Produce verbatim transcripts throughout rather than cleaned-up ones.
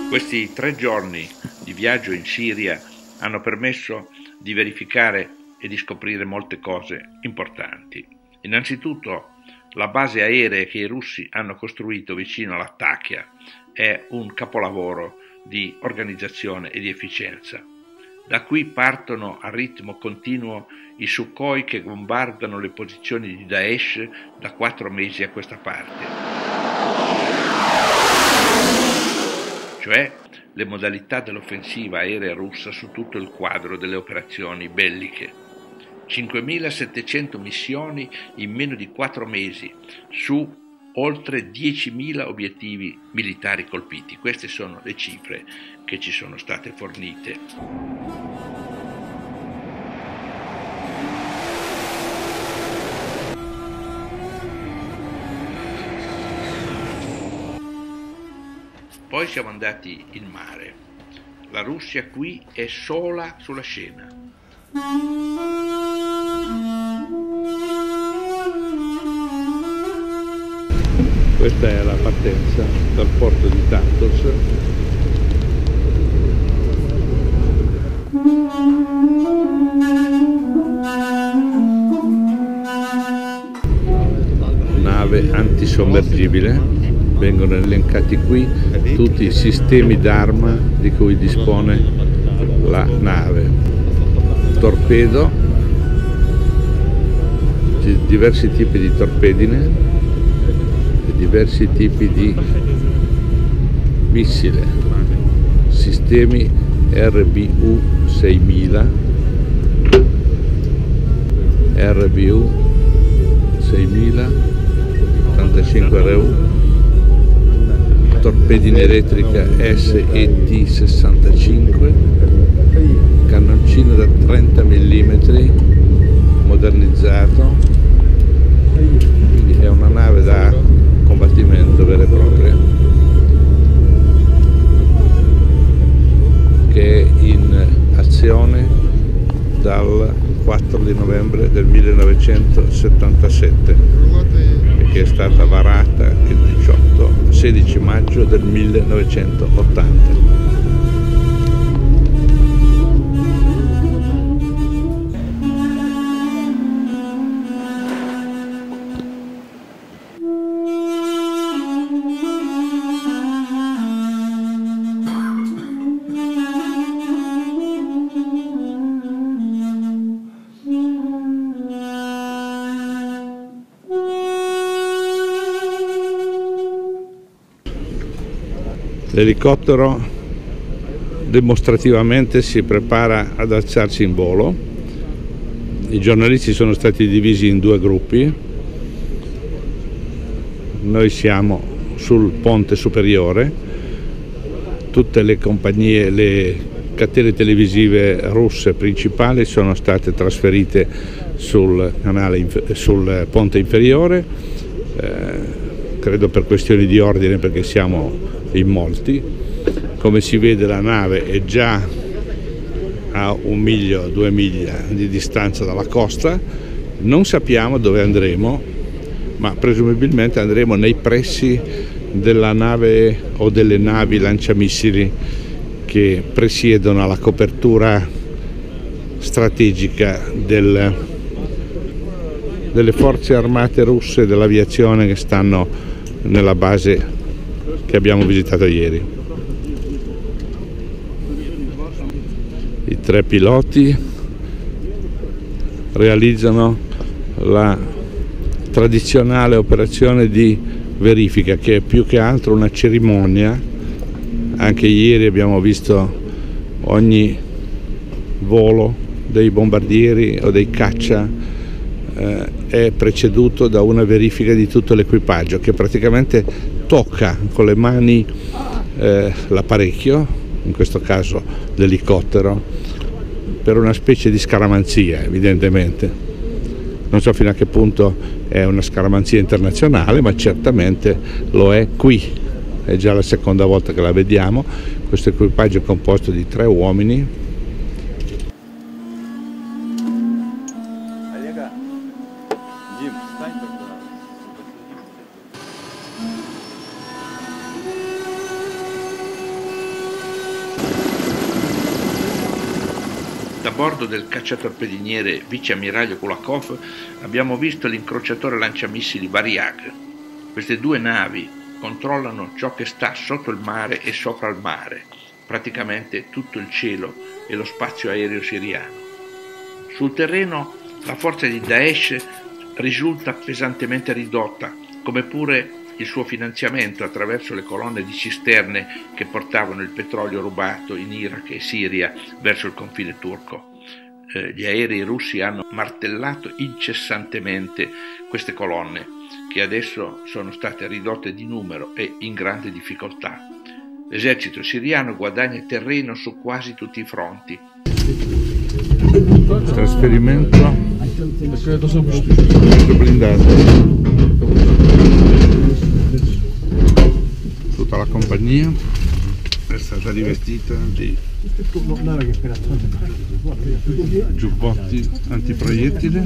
Questi tre giorni di viaggio in Siria hanno permesso di verificare e di scoprire molte cose importanti. Innanzitutto, la base aerea che i russi hanno costruito vicino a Lattakia è un capolavoro di organizzazione e di efficienza. Da qui partono a ritmo continuo i Sukhoi che bombardano le posizioni di Daesh da quattro mesi a questa parte, cioè le modalità dell'offensiva aerea russa su tutto il quadro delle operazioni belliche. cinquemilasettecento missioni in meno di quattro mesi su oltre diecimila obiettivi militari colpiti. Queste sono le cifre che ci sono state fornite. Poi siamo andati in mare. La Russia qui è sola sulla scena. Questa è la partenza dal porto di Tartus. Nave antisommergibile. Vengono elencati qui tutti i sistemi d'arma di cui dispone la nave. Torpedo, diversi tipi di torpedine e diversi tipi di missile, sistemi R B U seimila, R B U seimila, ottantacinque R U, torpedine elettrica S E T sessantacinque, cannoncino da trenta millimetri modernizzato, quindi è una nave da combattimento vera e propria che è in azione dal quattro di novembre del millenovecentosettantasette e che è stata varata il diciotto, sedici maggio del millenovecentottanta. L'elicottero dimostrativamente si prepara ad alzarsi in volo. I giornalisti sono stati divisi in due gruppi. Noi siamo sul ponte superiore. Tutte le compagnie, le catene televisive russe principali sono state trasferite sul canale, sul ponte inferiore, eh, credo per questioni di ordine, perché siamo in molti. Come si vede, la nave è già a un miglio, due miglia di distanza dalla costa. Non sappiamo dove andremo, ma presumibilmente andremo nei pressi della nave o delle navi lanciamissili che presiedono alla copertura strategica del, delle forze armate russe e dell'aviazione che stanno nella base che abbiamo visitato ieri. I tre piloti realizzano la tradizionale operazione di verifica, che è più che altro una cerimonia. Anche ieri abbiamo visto ogni volo dei bombardieri o dei caccia eh, è preceduto da una verifica di tutto l'equipaggio, che praticamente tocca con le mani eh, l'apparecchio, in questo caso l'elicottero, per una specie di scaramanzia, evidentemente. Non so fino a che punto è una scaramanzia internazionale, ma certamente lo è qui. È già la seconda volta che la vediamo. Questo equipaggio è composto di tre uomini. bordo del cacciatorpediniere viceammiraglio Kulakov abbiamo visto l'incrociatore lanciamissili Variag. Queste due navi controllano ciò che sta sotto il mare e sopra il mare, praticamente tutto il cielo e lo spazio aereo siriano. Sul terreno la forza di Daesh risulta pesantemente ridotta, come pure il suo finanziamento attraverso le colonne di cisterne che portavano il petrolio rubato in Iraq e Siria verso il confine turco. Eh, gli aerei russi hanno martellato incessantemente queste colonne, che adesso sono state ridotte di numero e in grande difficoltà. L'esercito siriano guadagna terreno su quasi tutti i fronti. Trasferimento blindato. Tutta la compagnia è stata rivestita di giubbotti antiproiettile.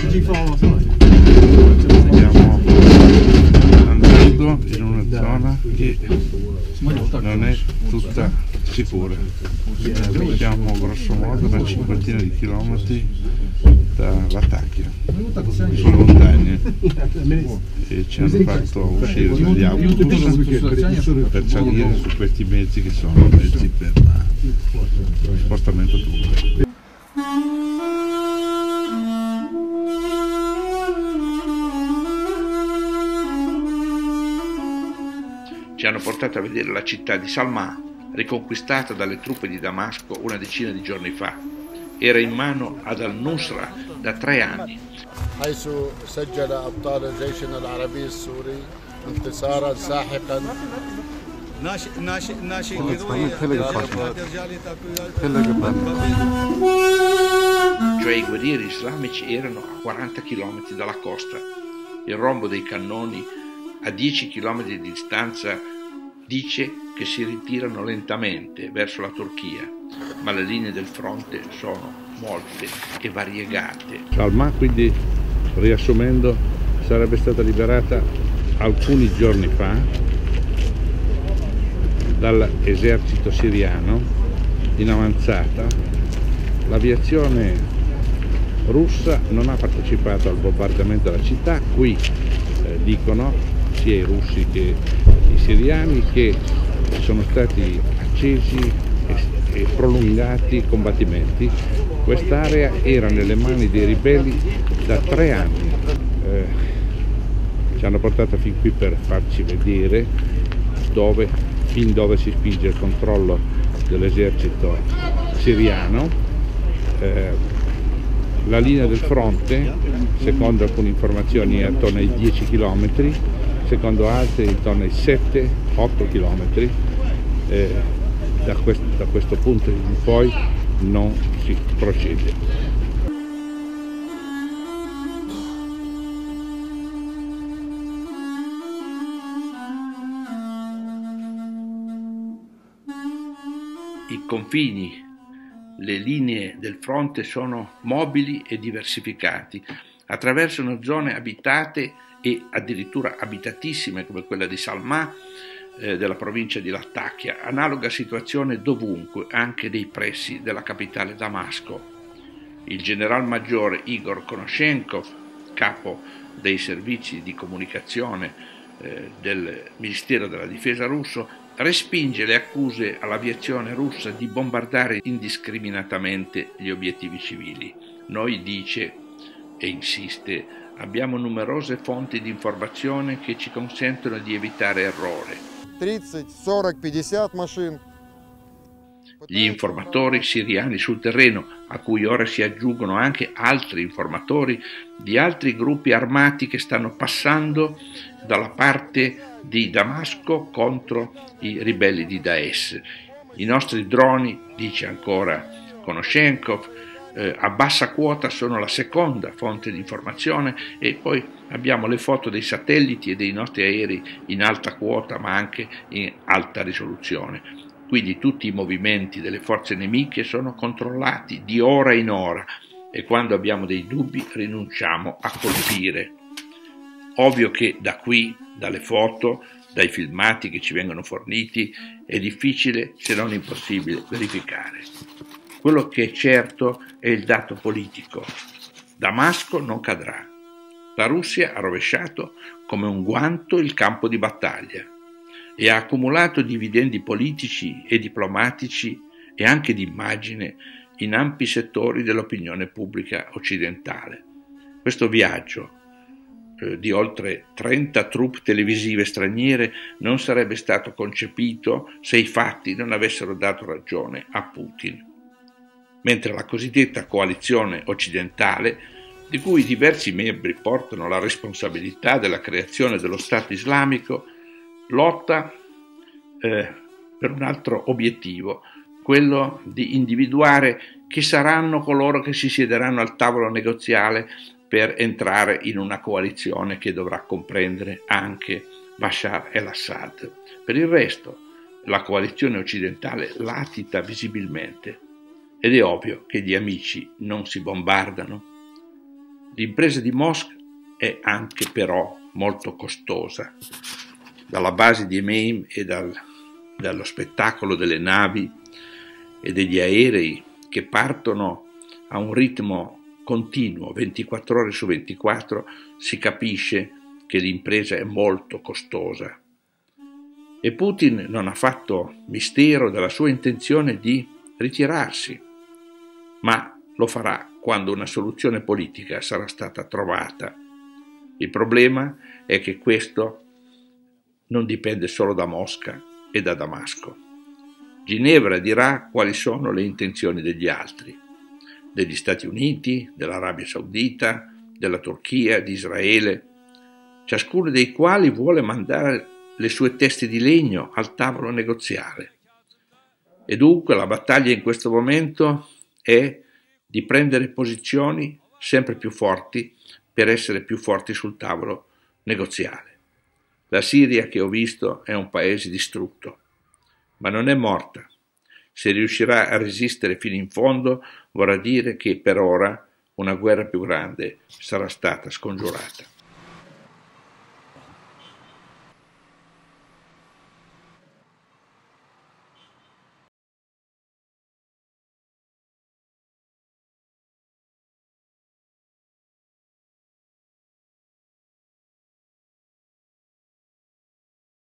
Stiamo andando in una zona che non è tutta sicura. Siamo grosso modo una cinquantina di chilometri da Latakia, sulle montagne, e ci hanno fatto uscire dagli autobus per salire su questi mezzi che sono mezzi per lo spostamento turco. Ci hanno portato a vedere la città di Salma, riconquistata dalle truppe di Damasco una decina di giorni fa. Era in mano ad al-Nusra da tre anni. حيث سجل أبطال جيشنا العربي السوري انتصارا ساحقا Cioè i guerrieri islamici erano a quaranta chilometri dalla costa. Il rombo dei cannoni a dieci chilometri di distanza dice che si ritirano lentamente verso la Turchia, ma le linee del fronte sono molte e variegate. Salma, quindi, riassumendo, sarebbe stata liberata alcuni giorni fa dall'esercito siriano in avanzata. L'aviazione russa non ha partecipato al bombardamento della città. Qui eh, dicono sia i russi che i siriani che sono stati accesi e, e prolungati combattimenti. Quest'area era nelle mani dei ribelli da tre anni. Eh, ci hanno portato fin qui per farci vedere dove, fin dove si spinge il controllo dell'esercito siriano. Eh, la linea del fronte, secondo alcune informazioni, è attorno ai dieci chilometri, secondo altri intorno ai sette otto chilometri. Eh, da, quest da questo punto in poi non si procede. I confini, le linee del fronte sono mobili e diversificati, attraversano zone abitate e addirittura abitatissime come quella di Salma, eh, della provincia di Latakia, analoga situazione dovunque, anche nei pressi della capitale Damasco. Il general maggiore Igor Konashenkov, capo dei servizi di comunicazione eh, del Ministero della Difesa russo, respinge le accuse all'aviazione russa di bombardare indiscriminatamente gli obiettivi civili. Noi, dice e insiste, abbiamo numerose fonti di informazione che ci consentono di evitare errore. тридцать сорок пятьдесят машин. Gli informatori siriani sul terreno, a cui ora si aggiungono anche altri informatori di altri gruppi armati che stanno passando dalla parte di Damasco contro i ribelli di Daesh. I nostri droni, dice ancora Konashenkov, eh, a bassa quota sono la seconda fonte di informazione, e poi abbiamo le foto dei satelliti e dei nostri aerei in alta quota ma anche in alta risoluzione. Quindi tutti i movimenti delle forze nemiche sono controllati di ora in ora, e quando abbiamo dei dubbi rinunciamo a colpire. Ovvio che da qui, dalle foto, dai filmati che ci vengono forniti, è difficile, se non impossibile, verificare. Quello che è certo è il dato politico. Damasco non cadrà. La Russia ha rovesciato come un guanto il campo di battaglia e ha accumulato dividendi politici e diplomatici e anche di immagine in ampi settori dell'opinione pubblica occidentale. Questo viaggio eh, di oltre trenta troupe televisive straniere non sarebbe stato concepito se i fatti non avessero dato ragione a Putin. Mentre la cosiddetta coalizione occidentale, di cui diversi membri portano la responsabilità della creazione dello Stato islamico, lotta eh, per un altro obiettivo, quello di individuare chi saranno coloro che si siederanno al tavolo negoziale per entrare in una coalizione che dovrà comprendere anche Bashar el-Assad. Per il resto, la coalizione occidentale latita visibilmente ed è ovvio che gli amici non si bombardano. L'impresa di Mosca è anche però molto costosa. Dalla base di Emaim e dal, dallo spettacolo delle navi e degli aerei che partono a un ritmo continuo, ventiquattro ore su ventiquattro, si capisce che l'impresa è molto costosa. E Putin non ha fatto mistero della sua intenzione di ritirarsi, ma lo farà quando una soluzione politica sarà stata trovata. Il problema è che questo non dipende solo da Mosca e da Damasco. Ginevra dirà quali sono le intenzioni degli altri, degli Stati Uniti, dell'Arabia Saudita, della Turchia, di Israele, ciascuno dei quali vuole mandare le sue teste di legno al tavolo negoziale. E dunque la battaglia in questo momento è di prendere posizioni sempre più forti per essere più forti sul tavolo negoziale. La Siria, che ho visto, è un paese distrutto, ma non è morta. Se riuscirà a resistere fino in fondo, vorrà dire che per ora una guerra più grande sarà stata scongiurata.